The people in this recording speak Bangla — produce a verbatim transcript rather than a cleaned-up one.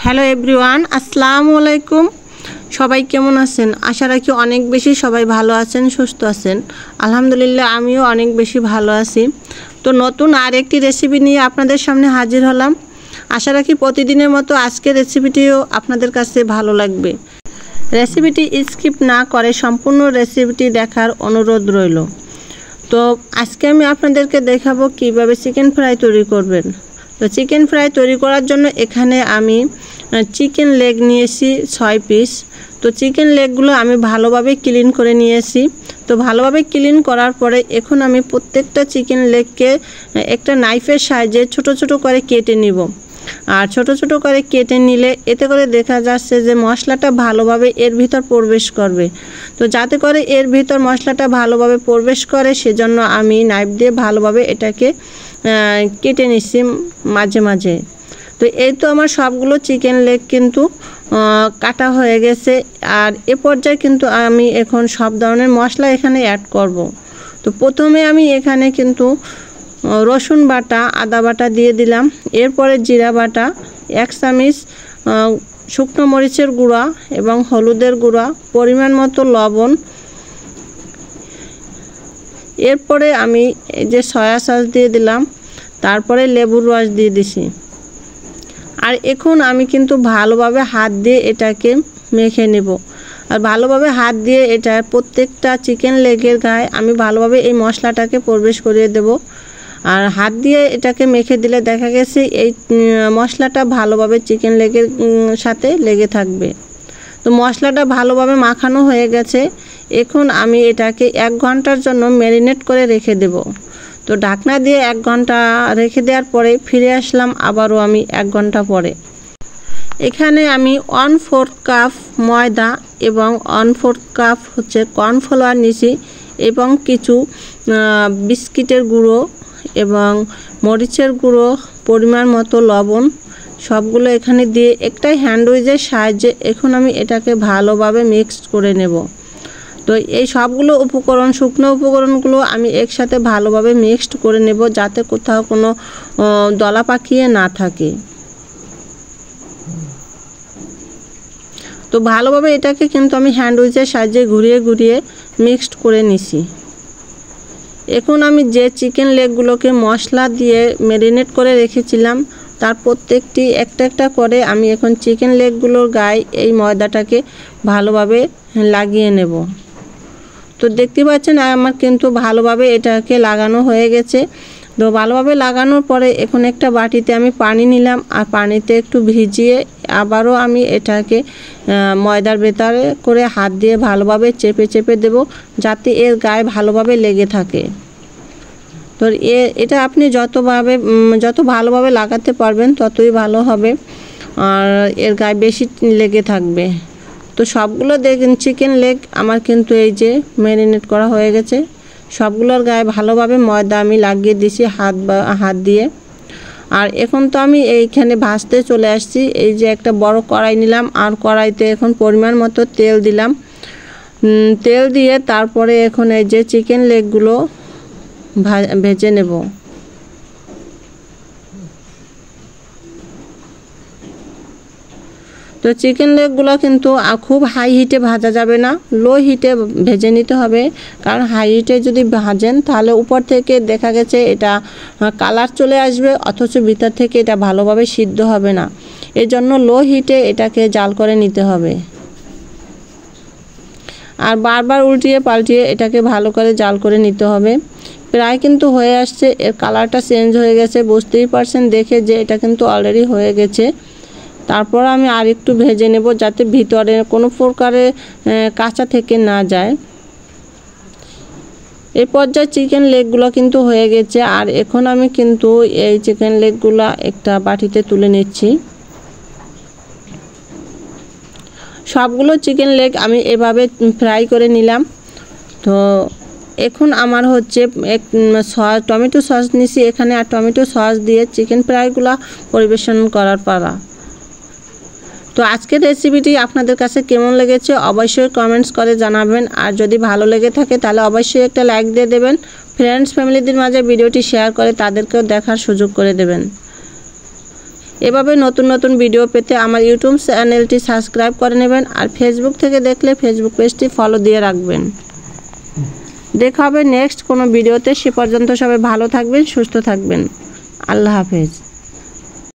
হ্যালো এভরিওয়ান, আসসালামু আলাইকুম। সবাই কেমন আছেন? আশা রাখি অনেক বেশি সবাই ভালো আছেন, সুস্থ আছেন। আলহামদুলিল্লাহ আমিও অনেক বেশি ভালো আছি। তো নতুন আরেকটি রেসিপি নিয়ে আপনাদের সামনে হাজির হলাম। আশা রাখি প্রতিদিনের মতো আজকের রেসিপিটিও আপনাদের কাছে ভালো লাগবে। রেসিপিটি স্কিপ না করে সম্পূর্ণ রেসিপিটি দেখার অনুরোধ রইল। তো আজকে আমি আপনাদেরকে দেখাবো কিভাবে চিকেন ফ্রাই তৈরি করবেন। তো চিকেন ফ্রাই তৈরি করার জন্য এখানে আমি চিকেন লেগ নিয়েছি ছয় পিস। তো চিকেন লেগগুলো আমি ভালোভাবে ক্লিন করে নিয়েছি। তো ভালোভাবে ক্লিন করার পরে এখন আমি প্রত্যেকটা চিকেন লেগকে একটা নাইফের সাহায্যে ছোট ছোট করে কেটে নিব। আর ছোট ছোট করে কেটে নিলে এতে করে দেখা যাচ্ছে যে মশলাটা ভালোভাবে এর ভিতর প্রবেশ করবে। তো যাতে করে এর ভিতর মশলাটা ভালোভাবে প্রবেশ করে সেজন্য আমি নাইফ দিয়ে ভালোভাবে এটাকে কেটে নিচ্ছি মাঝে মাঝে। তো এই তো আমার সবগুলো চিকেন লেগ কিন্তু কাটা হয়ে গেছে। আর এ পর্যায়ে কিন্তু আমি এখন সব ধরনের মশলা এখানে অ্যাড করব। তো প্রথমে আমি এখানে কিন্তু রসুন বাটা, আদা বাটা দিয়ে দিলাম। এরপরে জিরা বাটা, এক চামচ শুকনো মরিচের গুঁড়া এবং হলুদের গুঁড়া, পরিমাণ মতো লবণ। এরপরে আমি এই যে সয়া সস দিয়ে দিলাম, তারপরে লেবুর রস দিয়ে দিছি। আর এখন আমি কিন্তু ভালোভাবে হাত দিয়ে এটাকে মেখে নেব। আর ভালোভাবে হাত দিয়ে এটা প্রত্যেকটা চিকেন লেগের গায়ে আমি ভালোভাবে এই মশলাটাকে প্রবেশ করিয়ে দেব। আর হাত দিয়ে এটাকে মেখে দিলে দেখা গেছে এই মশলাটা ভালোভাবে চিকেন লেগের সাথে লেগে থাকবে। তো মশলাটা ভালোভাবে মাখানো হয়ে গেছে। এখন আমি এটাকে এক ঘন্টার জন্য ম্যারিনেট করে রেখে দেব। তো ঢাকনা দিয়ে এক ঘন্টা রেখে দেওয়ার পরে ফিরে আসলাম আবারও আমি এক ঘন্টা পরে। এখানে আমি ওয়ান ফোর্থ কাপ ময়দা এবং ওয়ান ফোর্থ কাপ হচ্ছে কর্নফ্লাওয়ার নিয়েছি এবং কিছু বিস্কিটের গুঁড়ো এবং মরিচের গুঁড়ো, পরিমাণ মতো লবণ, সবগুলো এখানে দিয়ে একটা হ্যান্ড উইচের সাহায্যে এখন আমি এটাকে ভালোভাবে মিক্সড করে নেব। তো এই সবগুলো উপকরণ, শুকনো উপকরণগুলো আমি একসাথে ভালোভাবে মিক্সড করে নেব যাতে কোথাও কোনো দলা পাকিয়ে না থাকে। তো ভালোভাবে এটাকে কিন্তু আমি হ্যান্ড উইচের সাহায্যে ঘুরিয়ে ঘুরিয়ে মিক্সড করে নিছি। এখন আমি যে চিকেন লেগগুলোকে মশলা দিয়ে ম্যারিনেট করে রেখেছিলাম তার প্রত্যেকটি একটা একটা করে আমি এখন চিকেন লেগগুলোর গায়ে এই ময়দাটাকে ভালোভাবে লাগিয়ে নেব। তো দেখতে পাচ্ছেন আমার কিন্তু ভালোভাবে এটাকে লাগানো হয়ে গেছে। তো ভালোভাবে লাগানোর পরে এখন একটা বাটিতে আমি পানি নিলাম আর পানিতে একটু ভিজিয়ে আবারও আমি এটাকে ময়দার ভেতরে করে হাত দিয়ে ভালোভাবে চেপে চেপে দেব যাতে এর গায়ে ভালোভাবে লেগে থাকে। তো এ এটা আপনি যতভাবে যত ভালোভাবে লাগাতে পারবেন ততই ভালো হবে, আর এর গায়ে বেশি লেগে থাকবে। তো সবগুলো দেখেন চিকেন লেগ আমার কিন্তু এই যে ম্যারিনেট করা হয়ে গেছে। সবগুলোর গায়ে ভালোভাবে ময়দা আমি লাগিয়ে দিছি হাত বা হাত দিয়ে। আর এখন তো আমি এইখানে ভাজতে চলে আসছি। এই যে একটা বড় কড়াই নিলাম আর কড়াইতে এখন পরিমাণ মতো তেল দিলাম। তেল দিয়ে তারপরে এখন এই যে চিকেন লেগগুলো ভেজে নেব। তো চিকেন লেগগুলো কিন্তু খুব হাই হিটে ভাজা যাবে না, লো হিটে ভেজে নিতে হবে। কারণ হাই হিটে যদি ভাজেন তাহলে উপর থেকে দেখা গেছে এটা কালার চলে আসবে অথচ ভিতর থেকে এটা ভালোভাবে সিদ্ধ হবে না। এর জন্য লো হিটে এটাকে জাল করে নিতে হবে। আর বারবার উল্টিয়ে পাল্টিয়ে এটাকে ভালো করে জাল করে নিতে হবে। প্রায় কিন্তু হয়ে আসছে, এর কালারটা চেঞ্জ হয়ে গেছে, বুঝতেই পারছেন দেখে যে এটা কিন্তু অলরেডি হয়ে গেছে। তারপর আমি আর একটু ভেজে নেব যাতে ভিতরে কোনো প্রকারে কাঁচা থেকে না যায়। এই পর্যায়ে চিকেন লেগগুলো কিন্তু হয়ে গেছে। আর এখন আমি কিন্তু এই চিকেন লেগগুলো একটা বাটিতে তুলে নিচ্ছি। সবগুলো চিকেন লেগ আমি এভাবে ফ্রাই করে নিলাম। তো এখন আমার হচ্ছে এক সস টমেটো সস নিছি এখানে, আর টমেটো সস দিয়ে চিকেন ফ্রাইগুলো পরিবেশন করার পালা। তো আজকের রেসিপিটি আপনাদের কাছে কেমন লেগেছে অবশ্যই কমেন্টস করে জানাবেন। আর যদি ভালো লেগে থাকে তাহলে অবশ্যই একটা লাইক দিয়ে দেবেন। ফ্রেন্ডস ফ্যামিলিদের মাঝে ভিডিওটি শেয়ার করে তাদেরকেও দেখার সুযোগ করে দেবেন। এভাবে নতুন নতুন ভিডিও পেতে আমার ইউটিউব চ্যানেলটি সাবস্ক্রাইব করে নেবেন আর ফেসবুক থেকে দেখলে ফেসবুক পেজটি ফলো দিয়ে রাখবেন। দেখা হবে নেক্সট কোনো ভিডিওতে। সে পর্যন্ত সবাই ভালো থাকবেন, সুস্থ থাকবেন। আল্লাহ হাফেজ।